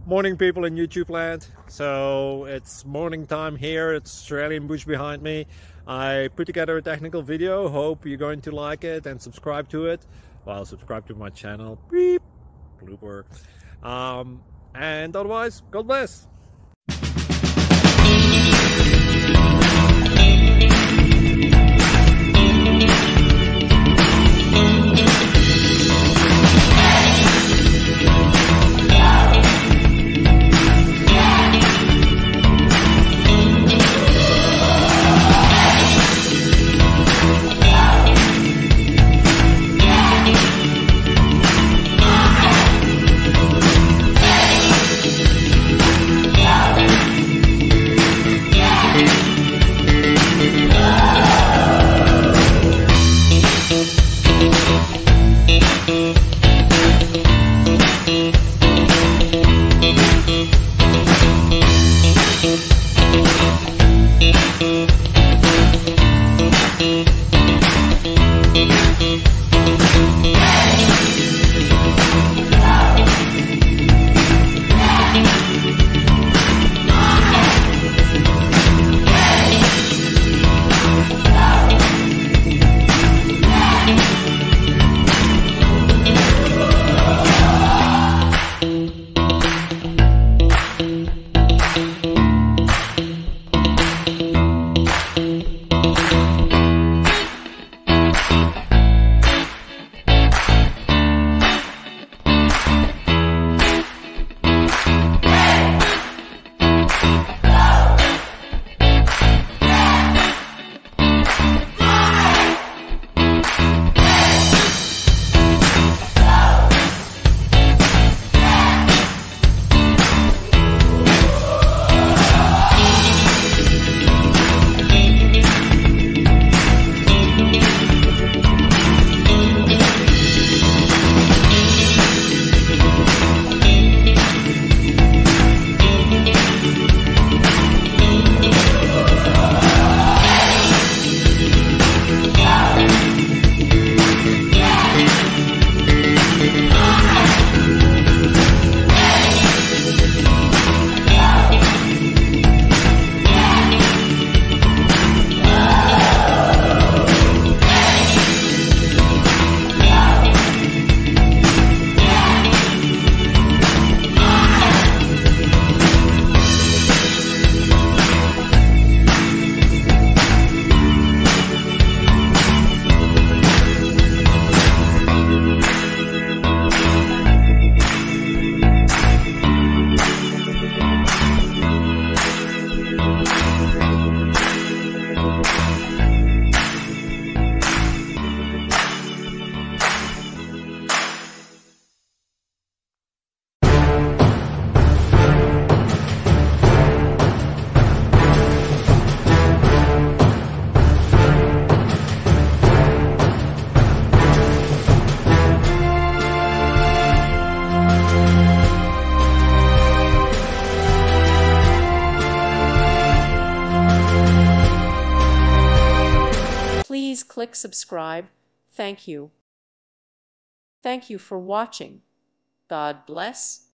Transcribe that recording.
Morning, people in YouTube land. So it's morning time here. It's Australian bush behind me. I put together a technical video. Hope you're going to like it and subscribe to it. Well, subscribe to my channel. Beep. Blooper. And otherwise, God bless. Please click subscribe. Thank you. Thank you for watching. God bless.